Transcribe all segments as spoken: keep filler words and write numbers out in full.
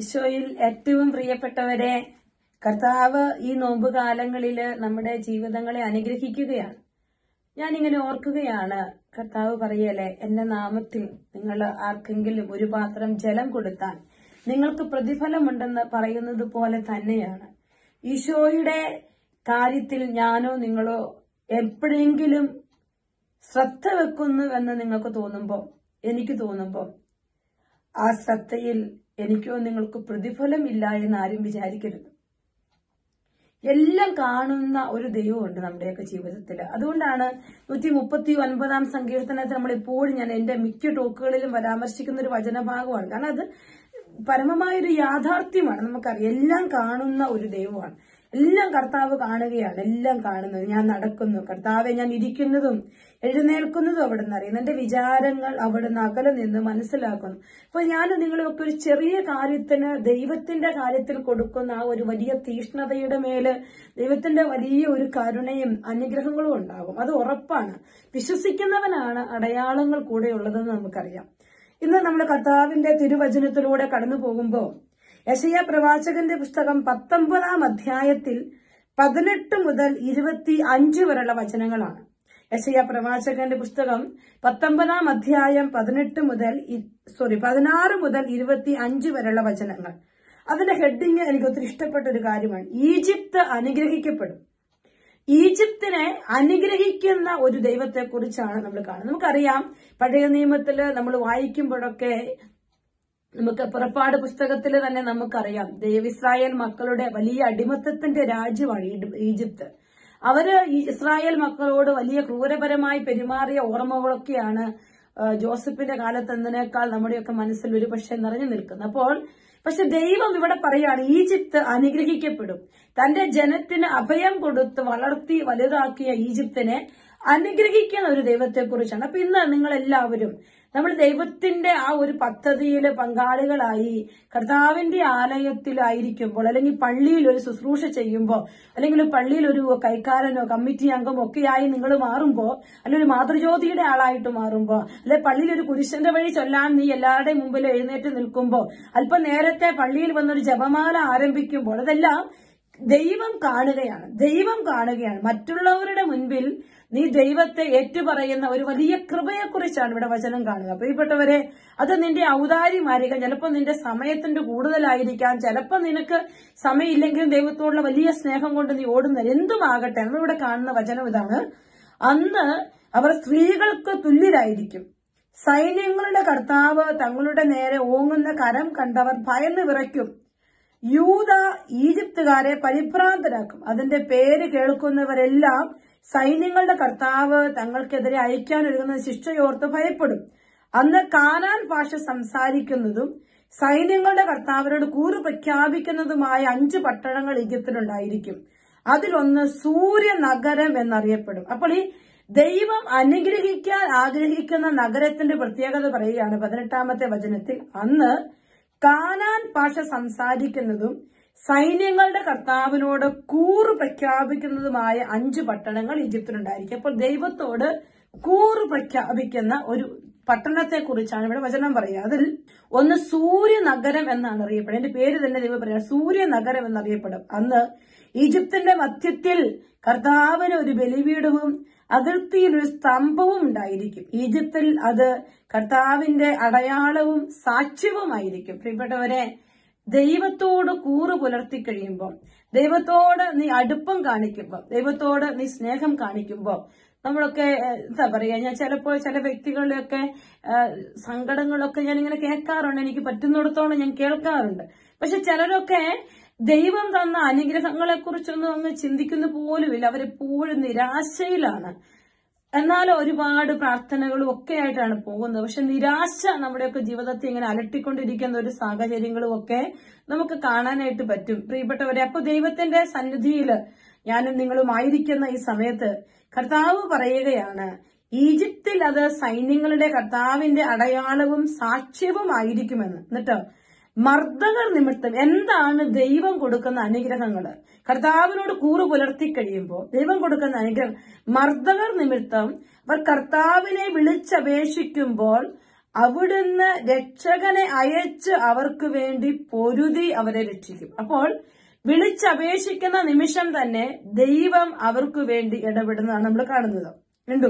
ഈശോയിൽ ഏറ്റവും പ്രിയപ്പെട്ടവരെ, കർത്താവ് ഈ നോമ്പുകാലങ്ങളില് നമ്മുടെ ജീവിതങ്ങളെ അനുഗ്രഹിക്കുകയാണ്. ഞാനിങ്ങനെ ഓർക്കുകയാണ്, കർത്താവ് പറയല്ലേ, എന്റെ നാമത്തിൽ നിങ്ങൾ ആർക്കെങ്കിലും ഒരു പാത്രം ജലം കൊടുത്താൽ നിങ്ങൾക്ക് പ്രതിഫലമുണ്ടെന്ന് പറയുന്നത് പോലെ തന്നെയാണ് ഈശോയുടെ കാര്യത്തിൽ ഞാനോ നിങ്ങളോ എപ്പോഴെങ്കിലും ശ്രദ്ധ വെക്കുന്നു എന്ന് നിങ്ങൾക്ക് തോന്നുമ്പോൾ, എനിക്ക് തോന്നുമ്പോൾ, ആ ശ്രദ്ധയിൽ എനിക്കോ നിങ്ങൾക്ക് പ്രതിഫലം ഇല്ല എന്ന് ആരും വിചാരിക്കരുത്. എല്ലാം കാണുന്ന ഒരു ദൈവമുണ്ട് നമ്മുടെയൊക്കെ ജീവിതത്തിൽ. അതുകൊണ്ടാണ് നൂറ്റി മുപ്പത്തി ഒൻപതാം സങ്കീർത്തനത്തിൽ നമ്മൾ എപ്പോഴും, ഞാൻ എന്റെ മിക്ക ടോക്കുകളിലും പരാമർശിക്കുന്ന ഒരു വചനഭാഗമാണ്. കാരണം അത് പരമമായൊരു യാഥാർത്ഥ്യമാണ്. നമുക്കറിയാം, എല്ലാം കാണുന്ന ഒരു ദൈവമാണ്. എല്ലാം കർത്താവ് കാണുകയാണ്, എല്ലാം കാണുന്നത്. ഞാൻ നടക്കുന്നു, കർത്താവെ ഞാൻ ഇരിക്കുന്നതും എഴുന്നേൽക്കുന്നതും അവിടുന്ന് അറിയുന്നു. എന്റെ വിചാരങ്ങൾ അവിടുന്ന് അകലെ നിന്ന് മനസ്സിലാക്കുന്നു. അപ്പൊ ഞാൻ നിങ്ങളൊക്കെ ഒരു ചെറിയ കാര്യത്തിന് ദൈവത്തിന്റെ കാര്യത്തിൽ കൊടുക്കുന്ന ആ ഒരു വലിയ തീഷ്ണതയുടെ മേല് ദൈവത്തിന്റെ വലിയ ഒരു കരുണയും അനുഗ്രഹങ്ങളും ഉണ്ടാകും. അത് ഉറപ്പാണ്. വിശ്വസിക്കുന്നവനാണ് അടയാളങ്ങൾ കൂടെ ഉള്ളതെന്ന് നമുക്കറിയാം. ഇന്ന് നമ്മൾ കർത്താവിന്റെ തിരുവചനത്തിലൂടെ കടന്നു പോകുമ്പോൾ യെശയ്യാ പ്രവാചകന്റെ പുസ്തകം പത്തൊമ്പതാം അധ്യായത്തിൽ പതിനെട്ട് മുതൽ ഇരുപത്തി അഞ്ച് വരെയുള്ള വചനങ്ങളാണ്. യെശയ്യാ പ്രവാചകന്റെ പുസ്തകം പത്തൊമ്പതാം അധ്യായം പതിനെട്ട് മുതൽ സോറി പതിനാറ് മുതൽ ഇരുപത്തി അഞ്ച് വരെയുള്ള വചനങ്ങൾ. അതിന്റെ ഹെഡിങ് എനിക്ക് ഒത്തിരി ഇഷ്ടപ്പെട്ട ഒരു കാര്യമാണ്. ഈജിപ്ത് അനുഗ്രഹിക്കപ്പെടും. ഈജിപ്തിനെ അനുഗ്രഹിക്കുന്ന ഒരു ദൈവത്തെ കുറിച്ചാണ് നമ്മൾ കാണുന്നത്. നമുക്കറിയാം, പഴയ നിയമത്തില് നമ്മൾ വായിക്കുമ്പോഴൊക്കെ നമുക്ക് പുറപ്പാട് പുസ്തകത്തിൽ തന്നെ നമുക്കറിയാം, ഇസ്രായേൽ മക്കളുടെ വലിയ അടിമത്തത്തിന്റെ രാജ്യമാണ് ഈജിപ്ത്. അവര് ഇസ്രായേൽ മക്കളോട് വലിയ ക്രൂരപരമായി പെരുമാറിയ ഓർമ്മകളൊക്കെയാണ് ജോസഫിന്റെ കാലത്ത് എന്നതിനേക്കാൾ നമ്മുടെയൊക്കെ മനസ്സിൽ ഒരു പക്ഷെ നിറഞ്ഞു നിൽക്കുന്നത്. അപ്പോൾ പക്ഷെ ദൈവം ഇവിടെ പറയാണ്, ഈജിപ്ത് അനുഗ്രഹിക്കപ്പെടും. തന്റെ ജനത്തിന് അഭയം കൊടുത്ത് വളർത്തി വലുതാക്കിയ ഈജിപ്തിനെ അനുഗ്രഹിക്കുന്ന ഒരു ദൈവത്തെ കുറിച്ചാണ്. അപ്പൊ ഇന്ന് നിങ്ങൾ എല്ലാവരും നമ്മൾ ദൈവത്തിന്റെ ആ ഒരു പദ്ധതിയിൽ പങ്കാളികളായി കർത്താവിന്റെ ആലയത്തിലായിരിക്കുമ്പോൾ, അല്ലെങ്കിൽ പള്ളിയിൽ ഒരു ശുശ്രൂഷ ചെയ്യുമ്പോൾ, അല്ലെങ്കിൽ പള്ളിയിൽ ഒരു കൈക്കാരനോ കമ്മിറ്റി അംഗമോ ഒക്കെയായി നിങ്ങൾ മാറുമ്പോൾ, അല്ലെങ്കിൽ ഒരു മാതൃജ്യോതിയുടെ ആളായിട്ട് മാറുമ്പോൾ, അല്ലെ പള്ളിയിൽ ഒരു കുരിശന്റെ വഴി ചൊല്ലാൻ നീ എല്ലാവരുടെയും മുമ്പിൽ എഴുന്നേറ്റ് നിൽക്കുമ്പോൾ, അല്പം നേരത്തെ പള്ളിയിൽ വന്നൊരു ജപമാല ആരംഭിക്കുമ്പോൾ, അതെല്ലാം ദൈവം കാണുകയാണ്. ദൈവം കാണുകയാണ്. മറ്റുള്ളവരുടെ മുൻപിൽ നീ ദൈവത്തെ ഏറ്റുപറയുന്ന ഒരു വലിയ കൃപയെക്കുറിച്ചാണ് ഇവിടെ വചനം കാണുക. പ്രിയപ്പെട്ടവരെ, അത് നിന്റെ ഔദാര്യമായിരിക്കാം, ചിലപ്പോൾ നിന്റെ സമയത്തിന്റെ കൂടുതലായിരിക്കാം, ചിലപ്പോൾ നിനക്ക് സമയമില്ലെങ്കിലും ദൈവത്തോടുള്ള വലിയ സ്നേഹം കൊണ്ട് നീ ഓടുന്നത് എന്തുമാകട്ടെ. നമ്മളിവിടെ കാണുന്ന വചനം ഇതാണ്: അന്ന് അവർ സ്ത്രീകൾക്ക് തുല്യരായിരിക്കും. സൈന്യങ്ങളുടെ കർത്താവ് തങ്ങളുടെ നേരെ ഓങ്ങുന്ന കരം കണ്ടവർ ഭയന്ന് വിറയ്ക്കും. യൂദ ഈജിപ്തുകാരെ പരിഭ്രാന്തരാക്കും. അതിന്റെ പേര് കേൾക്കുന്നവരെല്ലാം സൈന്യങ്ങളുടെ കർത്താവ് തങ്ങൾക്കെതിരെ അയക്കാനൊരുങ്ങുന്ന ശിക്ഷയോർത്ത് ഭയപ്പെടും. അന്ന് കാനാൻ ഭാഷ സംസാരിക്കുന്നതും സൈന്യങ്ങളുടെ കർത്താവിനോട് കൂറ് പ്രഖ്യാപിക്കുന്നതുമായ അഞ്ച് പട്ടണങ്ങൾ ഈജിപ്തിലുണ്ടായിരിക്കും. അതിലൊന്ന് സൂര്യനഗരം എന്നറിയപ്പെടും. അപ്പോൾ ഈ ദൈവം അനുഗ്രഹിക്കാൻ ആഗ്രഹിക്കുന്ന നഗരത്തിന്റെ പ്രത്യേകത പറയുകയാണ് പതിനെട്ടാമത്തെ വചനത്തിൽ. അന്ന് കാനാൻ ഭാഷ സംസാരിക്കുന്നതും സൈന്യങ്ങളുടെ കർത്താവിനോട് കൂറ് പ്രഖ്യാപിക്കുന്നതുമായ അഞ്ച് പട്ടണങ്ങൾ ഈജിപ്തിലുണ്ടായിരിക്കും. അപ്പോൾ ദൈവത്തോട് കൂറ് പ്രഖ്യാപിക്കുന്ന ഒരു പട്ടണത്തെ കുറിച്ചാണ് ഇവിടെ വചനം പറയുക. അതിൽ ഒന്ന് സൂര്യനഗരം എന്നാണ് അറിയപ്പെടുന്നത്. എന്റെ പേര് തന്നെ ദൈവം പറയാം, സൂര്യനഗരം എന്നറിയപ്പെടും. അന്ന് ഈജിപ്തിന്റെ മധ്യത്തിൽ കർത്താവിന് ഒരു ബലിപീഠവും അതിർത്തിയിൽ ഒരു സ്തംഭവും ഉണ്ടായിരിക്കും. ഈജിപ്തിൽ അത് കർത്താവിന്റെ അടയാളവും സാക്ഷ്യവുമായിരിക്കും. പ്രിയപ്പെട്ടവരെ, ദൈവത്തോട് കൂറ് പുലർത്തി കഴിയുമ്പോൾ, ദൈവത്തോട് നീ അടുപ്പം കാണിക്കുമ്പോൾ, ദൈവത്തോട് നീ സ്നേഹം കാണിക്കുമ്പോൾ, നമ്മളൊക്കെ എന്താ പറയാ, ഞാൻ ചിലപ്പോൾ ചില വ്യക്തികളുടെയൊക്കെ സങ്കടങ്ങളൊക്കെ ഞാൻ ഇങ്ങനെ കേൾക്കാറുണ്ട്. എനിക്ക് പറ്റുന്നിടത്തോളം ഞാൻ കേൾക്കാറുണ്ട്. പക്ഷെ ചിലരൊക്കെ ദൈവം തന്ന അനുഗ്രഹങ്ങളെ കുറിച്ചൊന്നും അങ്ങ് ചിന്തിക്കുന്ന പോലുമില്ല. അവരെപ്പോഴും നിരാശയിലാണ്. എന്നാൽ ഒരുപാട് പ്രാർത്ഥനകളും ഒക്കെ ആയിട്ടാണ് പോകുന്നത്. പക്ഷെ നിരാശ നമ്മുടെയൊക്കെ ജീവിതത്തെ ഇങ്ങനെ അലട്ടിക്കൊണ്ടിരിക്കുന്ന ഒരു സാഹചര്യങ്ങളും ഒക്കെ നമുക്ക് കാണാനായിട്ട് പറ്റും. പ്രിയപ്പെട്ടവരെ, അപ്പൊ ദൈവത്തിന്റെ സന്നിധിയില് ഞാനും നിങ്ങളും ആയിരിക്കുന്ന ഈ സമയത്ത് കർത്താവ് പറയുകയാണ്, ഈജിപ്തിൽ അത് സൈന്യങ്ങളുടെ കർത്താവിന്റെ അടയാളവും സാക്ഷ്യവും ആയിരിക്കുമെന്ന്. എന്നിട്ട് മർദ്ദകർ നിമിത്തം, എന്താണ് ദൈവം കൊടുക്കുന്ന അനുഗ്രഹങ്ങള്? കർത്താവിനോട് കൂറ് പുലർത്തി കഴിയുമ്പോൾ ദൈവം കൊടുക്കുന്ന അനുഗ്രഹം, മർദ്ദകർ നിമിത്തം അവർ കർത്താവിനെ വിളിച്ചപേക്ഷിക്കുമ്പോൾ അവിടുന്ന് രക്ഷകനെ അയച്ച് അവർക്ക് വേണ്ടി പൊരുതി അവരെ രക്ഷിക്കും. അപ്പോൾ വിളിച്ചപേക്ഷിക്കുന്ന നിമിഷം തന്നെ ദൈവം അവർക്ക് വേണ്ടി ഇടപെടുന്നതാണ് നമ്മൾ കാണുന്നത്. വീണ്ടും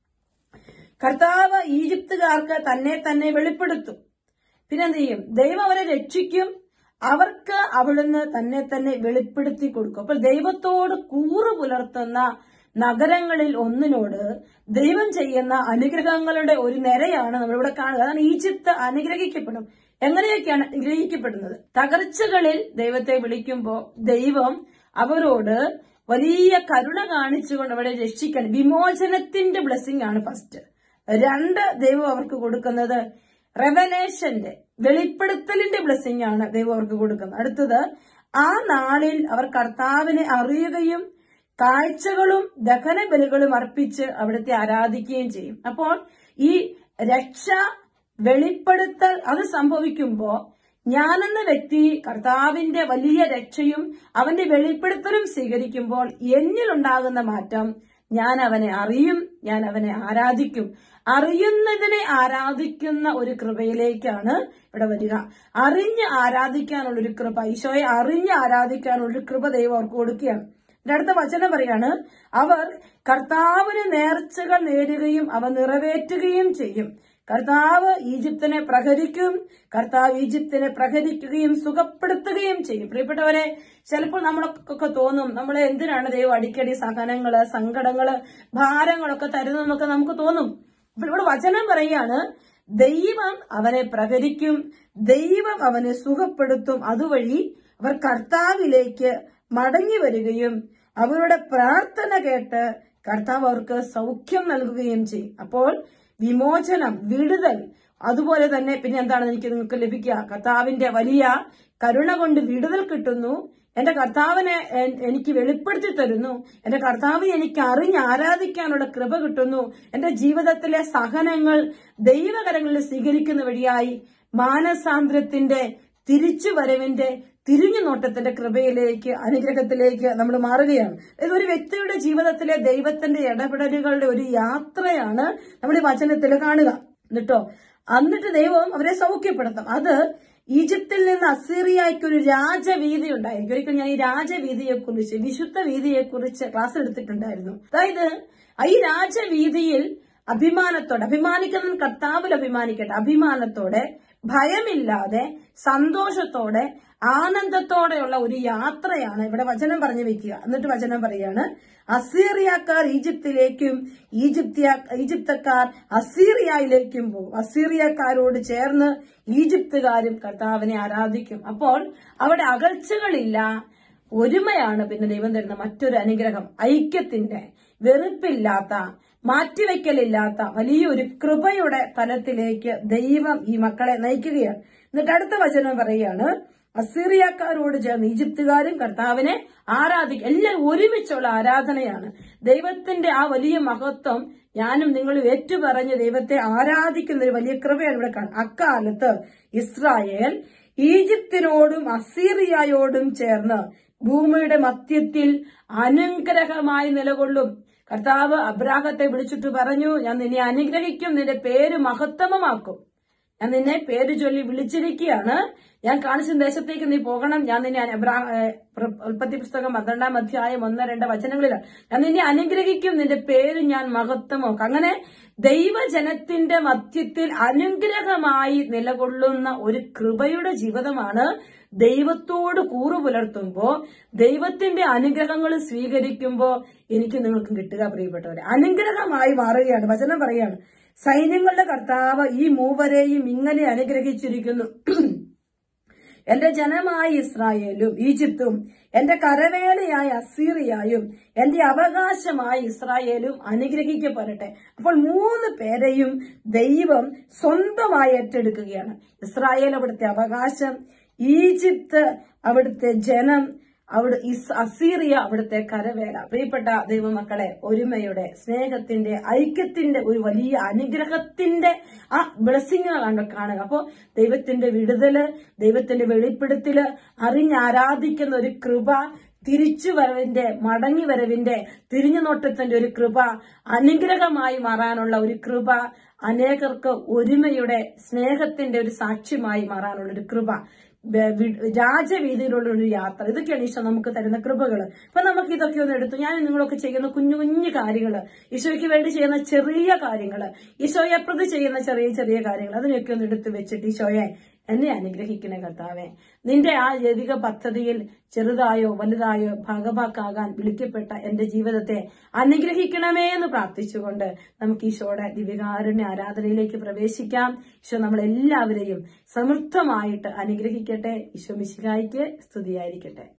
കർത്താവ് ഈജിപ്തുകാർക്ക് തന്നെ തന്നെ വെളിപ്പെടുത്തും. പിന്നെന്ത് ചെയ്യും? ദൈവം അവരെ രക്ഷിക്കും. അവർക്ക് അവിടുന്ന് തന്നെ തന്നെ വെളിപ്പെടുത്തി കൊടുക്കും. അപ്പോൾ ദൈവത്തോട് കൂറ് പുലർത്തുന്ന നഗരങ്ങളിൽ ഒന്നിനോട് ദൈവം ചെയ്യുന്ന അനുഗ്രഹങ്ങളുടെ ഒരു നിരയാണ് നമ്മളിവിടെ കാണുക. അതാണ് ഈജിപ്ത് അനുഗ്രഹിക്കപ്പെടും. എങ്ങനെയൊക്കെയാണ് അനുഗ്രഹിക്കപ്പെടുന്നത്? തകർച്ചകളിൽ ദൈവത്തെ വിളിക്കുമ്പോൾ ദൈവം അവരോട് വലിയ കരുണ കാണിച്ചുകൊണ്ട് അവരെ രക്ഷിക്കണം. വിമോചനത്തിന്റെ ബ്ലെസ്സിംഗ് ആണ് ഫസ്റ്റ്. രണ്ട്, ദൈവം അവർക്ക് കൊടുക്കുന്നത് റെവലേഷന്റെ വെളിപ്പെടുത്തലിന്റെ ബ്ലെസ്സിംഗ് ആണ് ദൈവം അവർക്ക് കൊടുക്കുന്നത്. അടുത്തത്, ആ നാളിൽ അവർ കർത്താവിനെ അറിയുകയും കാഴ്ചകളും ദഹനബലികളും അർപ്പിച്ച് അവിടുത്തെ ആരാധിക്കുകയും ചെയ്യും. അപ്പോൾ ഈ രക്ഷ വെളിപ്പെടുത്തൽ അത് സംഭവിക്കുമ്പോ ഞാനെന്ന വ്യക്തി കർത്താവിന്റെ വലിയ രക്ഷയും അവന്റെ വെളിപ്പെടുത്തലും സ്വീകരിക്കുമ്പോൾ എന്നിലുണ്ടാകുന്ന മാറ്റം, ഞാൻ അവനെ അറിയും, ഞാൻ അവനെ ആരാധിക്കും. അറിയുന്നതിനെ ആരാധിക്കുന്ന ഒരു കൃപയിലേക്കാണ് ഇവിടെ വരിക. അറിഞ്ഞ് ആരാധിക്കാനുള്ളൊരു കൃപ, ഈശോയെ അറിഞ്ഞ് ആരാധിക്കാനുള്ളൊരു കൃപ ദൈവം അവർക്ക് കൊടുക്കുകയാണ്. അടുത്ത വചനം പറയാണ്, അവർ കർത്താവിന് നേർച്ചകൾ നേടുകയും അവ നിറവേറ്റുകയും ചെയ്യും. കർത്താവ് ഈജിപ്തിനെ പ്രഹരിക്കും, കർത്താവ് ഈജിപ്തിനെ പ്രഹരിക്കുകയും സുഖപ്പെടുത്തുകയും ചെയ്യും. പ്രിയപ്പെട്ടവരെ, ചിലപ്പോൾ നമ്മളൊക്കെ തോന്നും, നമ്മളെ എന്തിനാണ് ദൈവം അടിക്കടി സഹനങ്ങള്, സങ്കടങ്ങള്, ഭാരങ്ങളൊക്കെ തരുന്നതെന്നൊക്കെ നമുക്ക് തോന്നും. അപ്പോൾ ഇവിടെ വചനം പറയാണ്, ദൈവം അവനെ പ്രഹരിക്കും, ദൈവം അവനെ സുഖപ്പെടുത്തും. അതുവഴി അവർ കർത്താവിലേക്ക് മടങ്ങി വരികയും അവരുടെ പ്രാർത്ഥന കേട്ട് കർത്താവ് അവർക്ക് സൗഖ്യം നൽകുകയും ചെയ്യും. അപ്പോൾ വിമോചനം, വിടുതൽ, അതുപോലെ തന്നെ പിന്നെ എന്താണ് എനിക്ക് നിങ്ങൾക്ക് ലഭിക്കുക? കർത്താവിന്റെ വലിയ കരുണ കൊണ്ട് വിടുതൽ കിട്ടുന്നു. എന്റെ കർത്താവിനെ എനിക്ക് വെളിപ്പെടുത്തി തരുന്നു. എന്റെ കർത്താവ് എനിക്ക് അറിഞ്ഞ് ആരാധിക്കാനുള്ള കൃപ കിട്ടുന്നു. എന്റെ ജീവിതത്തിലെ സഹനങ്ങൾ ദൈവകരങ്ങളിൽ സ്വീകരിക്കുന്ന വഴിയായി മാനസാന്തരത്തിന്റെ, തിരിച്ചുവരവിന്റെ, തിരിഞ്ഞു നോട്ടത്തിന്റെ കൃപയിലേക്ക്, അനുഗ്രഹത്തിലേക്ക് നമ്മൾ മാറുകയാണ്. ഇതൊരു വ്യക്തിയുടെ ജീവിതത്തിലെ ദൈവത്തിന്റെ ഇടപെടലുകളുടെ ഒരു യാത്രയാണ് നമ്മൾ ഈ വചനത്തിൽ കാണുക. എന്നിട്ടോ എന്നിട്ട് ദൈവം അവരെ സൗഖ്യപ്പെടുത്തും. അത് ഈജിപ്തിൽ നിന്ന് അസീറിയയ്ക്ക് ഒരു രാജവീതി ഉണ്ടായിരിക്കും. ഒരിക്കൽ ഞാൻ ഈ രാജവീതിയെ കുറിച്ച്, വിശുദ്ധ വീതിയെ കുറിച്ച് ക്ലാസ് എടുത്തിട്ടുണ്ടായിരുന്നു. അതായത് ഈ രാജവീതിയിൽ അഭിമാനത്തോടെ, അഭിമാനിക്കുന്ന കർത്താവിൽ അഭിമാനിക്കട്ടെ, അഭിമാനത്തോടെ, ഭയമില്ലാതെ, സന്തോഷത്തോടെ, ആനന്ദത്തോടെയുള്ള ഒരു യാത്രയാണ് ഇവിടെ വചനം പറഞ്ഞു വെക്കുക. എന്നിട്ട് വചനം പറയാണ്, അസീറിയക്കാർ ഈജിപ്തിലേക്കും ഈജിപ്തിയ ഈജിപ്തക്കാർ അസീറിയയിലേക്കും പോകും. അസീറിയക്കാരോട് ചേർന്ന് ഈജിപ്തുകാരും കർത്താവിനെ ആരാധിക്കും. അപ്പോൾ അവിടെ അകൽച്ചകളില്ല, ഒരുമയാണ് പിന്നെ ദൈവം തരുന്ന മറ്റൊരു അനുഗ്രഹം. ഐക്യത്തിന്റെ, വെറുപ്പില്ലാത്ത, മാറ്റിവെക്കലില്ലാത്ത വലിയൊരു കൃപയുടെ തലത്തിലേക്ക് ദൈവം ഈ മക്കളെ നയിക്കുകയാണ്. എന്നിട്ട് അടുത്ത വചനം പറയുകയാണ്, അസീറിയക്കാരോട് ചേർന്ന് ഈജിപ്തുകാരും കർത്താവിനെ ആരാധിക്കും. എല്ലാം ഒരുമിച്ചുള്ള ആരാധനയാണ്. ദൈവത്തിന്റെ ആ വലിയ മഹത്വം ഞാനും നിങ്ങളും ഏറ്റുപറഞ്ഞ് ദൈവത്തെ ആരാധിക്കുന്ന ഒരു വലിയ കൃപയാണ് ഇവിടെ കാണുന്നത്. അക്കാലത്ത് ഇസ്രായേൽ ഈജിപ്തിനോടും അസീറിയയോടും ചേർന്ന് ഭൂമിയുടെ മധ്യത്തിൽ അനുഗ്രഹമായി നിലകൊള്ളും. കർത്താവ് അബ്രാഹത്തെ വിളിച്ചിട്ട് പറഞ്ഞു, ഞാൻ നിന്നെ അനുഗ്രഹിക്കും, നിന്റെ പേര് മഹത്തമമാക്കും. ഞാൻ നിന്നെ പേര് ചൊല്ലി വിളിച്ചിരിക്കുകയാണ്. ഞാൻ കാണിച്ച ദേശത്തേക്ക് നീ പോകണം. ഞാൻ നിന്നെ ഉൽപ്പത്തി പുസ്തകം പന്ത്രണ്ടാം അധ്യായം ഒന്ന് രണ്ട് വചനങ്ങളിലാണ്. ഞാൻ നിന്നെ അനുഗ്രഹിക്കും, നിന്റെ പേര് ഞാൻ മഹത്വമാക്കും. അങ്ങനെ ദൈവജനത്തിന്റെ മധ്യത്തിൽ അനുഗ്രഹമായി നിലകൊള്ളുന്ന ഒരു കൃപയുടെ ജീവിതമാണ് ദൈവത്തോട് കൂറു പുലർത്തുമ്പോ, ദൈവത്തിന്റെ അനുഗ്രഹങ്ങൾ സ്വീകരിക്കുമ്പോ എനിക്ക് നിങ്ങൾക്കും കിട്ടുക. പ്രിയപ്പെട്ടവരെ, അനുഗ്രഹമായി മാറുകയാണ്. വചനം പറയാണ്, സൈന്യങ്ങളുടെ കർത്താവ് ഈ മൂവരെയും ഇങ്ങനെ അനുഗ്രഹിച്ചിരിക്കുന്നു. എന്റെ ജനമായ ഇസ്രായേലും ഈജിപ്തും എന്റെ കരവേലയായ അസീറിയയും എന്റെ അവകാശമായ ഇസ്രായേലും അനുഗ്രഹിക്കപ്പെടട്ടെ. അപ്പോൾ മൂന്ന് പേരെയും ദൈവം സ്വന്തമായി ഏറ്റെടുക്കുകയാണ്. ഇസ്രായേൽ അവിടുത്തെ അവകാശം, ഈജിപ്ത് അവിടുത്തെ ജനം, അവിടെ അസീറിയ അവിടുത്തെ കരവേല. പ്രിയപ്പെട്ട ദൈവമക്കളെ, ഒരുമയുടെ, സ്നേഹത്തിന്റെ, ഐക്യത്തിന്റെ ഒരു വലിയ അനുഗ്രഹത്തിന്റെ ആ ബ്ലെസ്സിങ്ങുകളാണ് കാണുക. അപ്പോ ദൈവത്തിന്റെ വിടുതല്, ദൈവത്തിന്റെ വെളിപ്പെടുത്തല്, അറിഞ്ഞാരാധിക്കുന്ന ഒരു കൃപ, തിരിച്ചു വരവിന്റെ മടങ്ങി വരവിന്റെ തിരിഞ്ഞുനോട്ടത്തിന്റെ ഒരു കൃപ, അനുഗ്രഹമായി മാറാനുള്ള ഒരു കൃപ, അനേകർക്ക് ഒരുമയുടെ സ്നേഹത്തിന്റെ ഒരു സാക്ഷ്യമായി മാറാനുള്ള ഒരു കൃപ, രാജവീതിയിലുള്ള ഒരു യാത്ര, ഇതൊക്കെയാണ് ഈശോ നമുക്ക് തരുന്ന കൃപകള്. അപ്പൊ നമുക്ക് ഇതൊക്കെ ഒന്ന് എടുത്തു. ഞാൻ നിങ്ങളൊക്കെ ചെയ്യുന്ന കുഞ്ഞു കുഞ്ഞു കാര്യങ്ങള്, ഈശോയ്ക്ക് വേണ്ടി ചെയ്യുന്ന ചെറിയ കാര്യങ്ങള്, ഈശോയെ പ്രതി ചെയ്യുന്ന ചെറിയ ചെറിയ കാര്യങ്ങൾ, അതിനൊക്കെ ഒന്ന് എടുത്തു വെച്ചിട്ട് ഈശോയെ എന്നെ അനുഗ്രഹിക്കണേ കർത്താവെ. നിന്റെ ആ ദൈവിക പദ്ധതിയിൽ ചെറുതായോ വലുതായോ ഭാഗഭാക്കാകാൻ വിളിക്കപ്പെട്ട എന്റെ ജീവിതത്തെ അനുഗ്രഹിക്കണമേ എന്ന് പ്രാർത്ഥിച്ചുകൊണ്ട് നമുക്ക് ഈശോയുടെ ദിവ്യകാരുണ്യ ആരാധനയിലേക്ക് പ്രവേശിക്കാം. ഈശോ നമ്മളെല്ലാവരെയും സമൃദ്ധമായിട്ട് അനുഗ്രഹിക്കട്ടെ. ഈശോ മിശിഹായ്ക്ക് സ്തുതിയായിരിക്കട്ടെ.